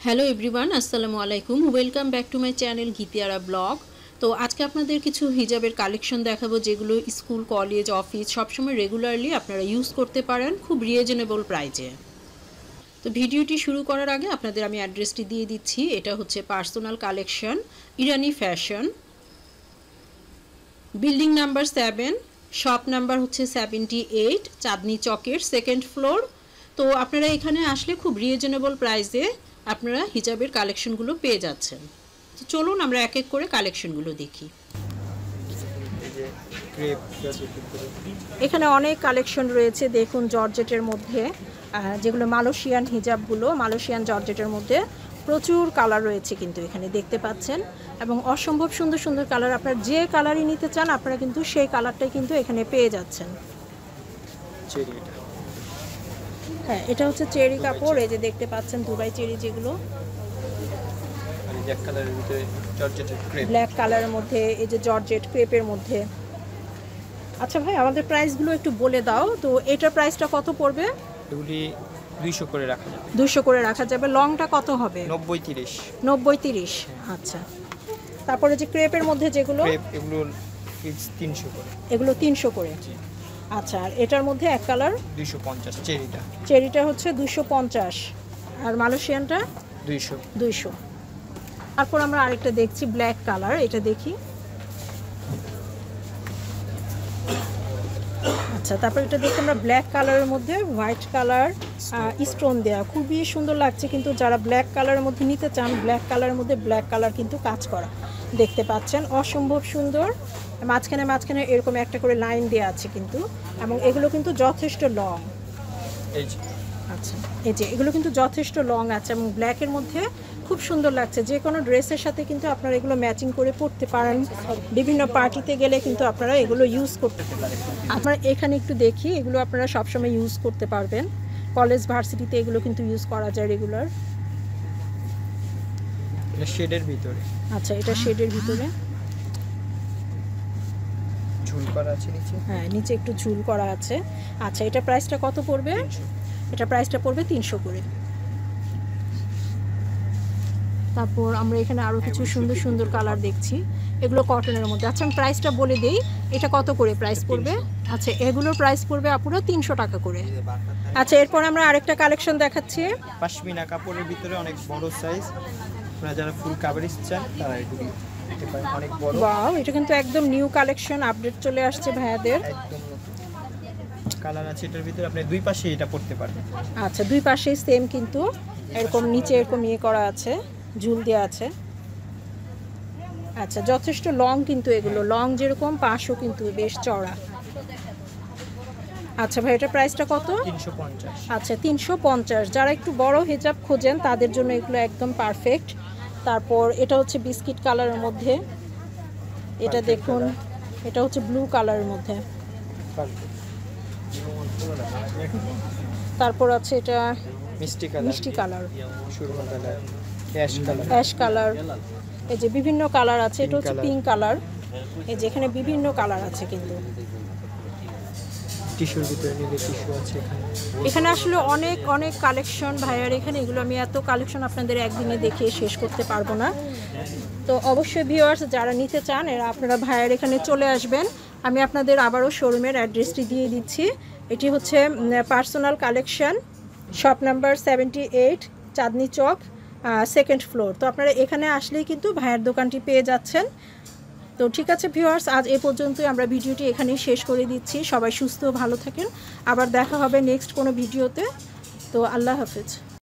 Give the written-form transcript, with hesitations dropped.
Hello everyone, আসসালামু আলাইকুম। Welcome back to my channel Giti Ara blog. তো আজকে আপনাদের কিছু হিজাবের কালেকশন দেখাবো, যেগুলো স্কুল, কলেজ, অফিস সবসময় রেগুলারলি আপনারা ইউজ করতে পারেন খুব রিজনেবল প্রাইজে। তো ভিডিওটি শুরু করার আগে আপনাদের আমি অ্যাড্রেসটি দিয়ে দিচ্ছি। এটা হচ্ছে personal collection, Irani fashion, building number 7, shop number হচ্ছে 78, চাঁদনি চকের 2nd ফ্লোর। তো আপনারা এখানে আসলে খুব রিজনেবল প্রাইসে আপনারা হিজাবের কালেকশনগুলো পেয়ে যাচ্ছেন। তো চলুন আমরা এক এক করে কালেকশনগুলো দেখি। এখানে অনেক কালেকশন রয়েছে, দেখুন জর্জেটের মধ্যে, যেগুলো মালয়েশিয়ান হিজাবগুলো, মালয়েশিয়ান জর্জেটের মধ্যে প্রচুর কালার রয়েছে কিন্তু এখানে দেখতে পাচ্ছেন, এবং অসম্ভব সুন্দর সুন্দর কালার। আপনারা যে কালারই নিতে চান আপনারা কিন্তু সেই কালারটাই কিন্তু এখানে পেয়ে যাচ্ছেন। হ্যাঁ, এটা হচ্ছে চেরি কাপড়, এই যে দেখতে পাচ্ছেন দুবাই চেরি, যেগুলো ব্ল্যাক কালারের মধ্যে, এই যে জর্জেট ক্রেপের মধ্যে। আচ্ছা ভাই, আমাদের প্রাইসগুলো একটু বলে দাও তো। এটার প্রাইসটা কত পড়বে? এগুলি 200 করে রাখা যাবে। 200 করে রাখা যাবে। লংটা কত হবে? 90-30। 90-30। আচ্ছা, তারপরে যে ক্রেপের মধ্যে যেগুলো, এগুলো 300 করে। এগুলো 300 করে। আচ্ছা, আর এটার মধ্যে এক কালার 250। চেরিটা হচ্ছে 250, আর মালয়েশিয়ানটা 200। তারপর আমরা আরেকটা দেখছি ব্ল্যাক কালার, এটা দেখি। আচ্ছা, তারপর এটা দেখি আমরা ব্ল্যাক কালারের মধ্যে হোয়াইট কালার স্টোন দেওয়া, খুবই সুন্দর লাগছে। কিন্তু যারা ব্ল্যাক কালারের মধ্যে নিতে চান, ব্ল্যাক কালারের মধ্যে ব্ল্যাক কালার কিন্তু কাজ করা দেখতে পাচ্ছেন, অসম্ভব সুন্দর। মাঝখানে মাঝখানে এরকম একটা করে লাইন দেওয়া আছে কিন্তু, এবং এগুলো কিন্তু যথেষ্ট লং। আচ্ছা, এই যে এগুলো কিন্তু যথেষ্ট লং আছে, এবং ব্ল্যাকের মধ্যে খুব সুন্দর লাগছে। যে কোনো ড্রেসের সাথে কিন্তু আপনারা এগুলো ম্যাচিং করে পরতে পারেন, বিভিন্ন পার্টিতে গেলে কিন্তু আপনারা এগুলো ইউজ করতে পারেন। আমরা এখানে একটু দেখি, এগুলো আপনারা সবসময় ইউজ করতে পারবেন, কলেজ ভার্সিটিতে এগুলো কিন্তু ইউজ করা যায় রেগুলার। এটা শেডের ভিতরে। আচ্ছা, এটা শেডের ভিতরে ঝুল করা আছে নিচে। হ্যাঁ, নিচে একটু ঝুল করা আছে। আচ্ছা, এটা প্রাইসটা কত পড়বে? এটা প্রাইসটা পড়বে 300 করে। তারপর আমরা এখানে আরও কিছু সুন্দর সুন্দর কালার দেখছি, এগুলো কটনের মধ্যে। আচ্ছা, আমি প্রাইসটা বলে দিই, এটা কত করে প্রাইস পড়বে? আচ্ছা, এগুলোর প্রাইস পড়বে আপুরা 300 টাকা করে। আচ্ছা, এরপর আমরা আরেকটা কালেকশন দেখাচ্ছি, পশমিনা কাপড়ের ভিতরে অনেক বড় সাইজ। আপনারা যারা ফুল কাভারেজ চান তারা এগুলি নিতে পারেন, অনেক বড়। ওয়াও, এটা কিন্তু একদম নিউ কালেকশন, আপডেট চলে আসছে ভাইয়াদের। একদম কালার আছে এটার ভিতরে, আপনি দুই পাশে এটা পড়তে পারবেন। আচ্ছা, দুই পাশেই সেম কিন্তু এরকম নিচে এরকম ইয়ে করা আছে, ঝুল দেওয়া আছে। আচ্ছা, যথেষ্ট লং কিন্তু এগুলো, লং যেরকম পাশও কিন্তু বেশ চড়া। আচ্ছা ভাই, এটা প্রাইসটা কত? 350। আচ্ছা, 350। যারা একটু বড় হিজাব খোঁজেন তাদের জন্য এগুলো একদম পারফেক্ট। তারপর এটা হচ্ছে বিস্কিট কালারের মধ্যে, এটা দেখুন, এটা হচ্ছে ব্লু কালারের মধ্যে। তারপর আছে এটা মিষ্টি কালার, অ্যাশ কালার, এই যে বিভিন্ন কালার আছে। এটা হচ্ছে পিঙ্ক কালার, এই যে এখানে বিভিন্ন কালার আছে কিন্তু। টিস্যুর ভিতরে নিলে টিস্যু আছে এখানে আসলে অনেক অনেক কালেকশন ভাইয়ার এখানে, এগুলো আমি এত কালেকশন আপনাদের একদিনে দেখিয়ে শেষ করতে পারবো না। তো অবশ্যই ভিউয়ার্স যারা নিতে চান এরা আপনারা ভাইয়ার এখানে চলে আসবেন। আমি আপনাদের আবারও শোরুমের অ্যাড্রেসটি দিয়ে দিচ্ছি। এটি হচ্ছে personal collection, shop number 78, Chandni Chowk, 2nd floor. তো আপনারা এখানে আসলেই কিন্তু ভাইয়ার দোকানটি পেয়ে যাচ্ছেন। তো ঠিক আছে ভিউয়ার্স, আজ এ পর্যন্তই আমরা ভিডিওটি এখানেই শেষ করে দিচ্ছি। সবাই সুস্থ ভালো থাকেন, আবার দেখা হবে নেক্সট কোনো ভিডিওতে। তো আল্লাহ হাফেজ।